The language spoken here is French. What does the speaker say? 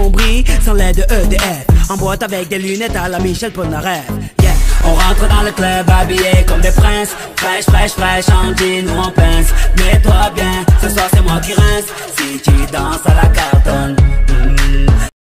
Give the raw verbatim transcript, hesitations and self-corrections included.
on brille sans l'aide de E D F. En boîte avec des lunettes à la Michel Polnareff. Yeah. On rentre dans le club habillé comme des princes. Fraîche, fraîche, fraîche, en jean ou en pince. Mets-toi bien, ce soir c'est moi qui rince. Si tu danses à la carte